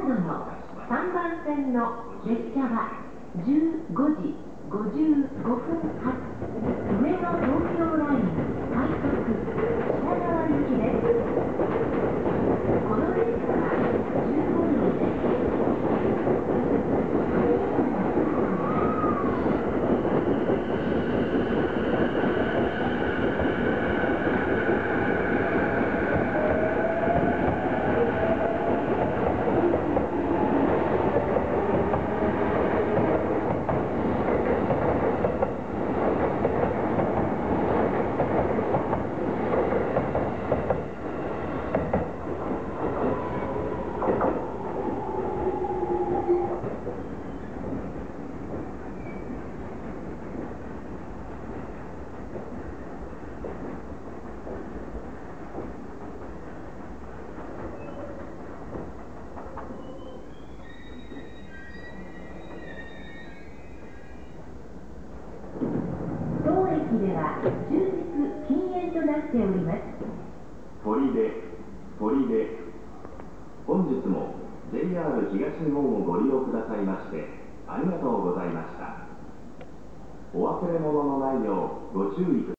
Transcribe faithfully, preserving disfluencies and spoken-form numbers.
長野さんばん線の列車はじゅうごじごじゅうごふん発上野東京ライン快速品川行きです。この列車はじゅうご両です。当駅では終日禁煙となっております。 砦、砦、本日も ジェイアール 東日本をご利用くださいましてありがとうございました。お忘れ物のないようご注意ください。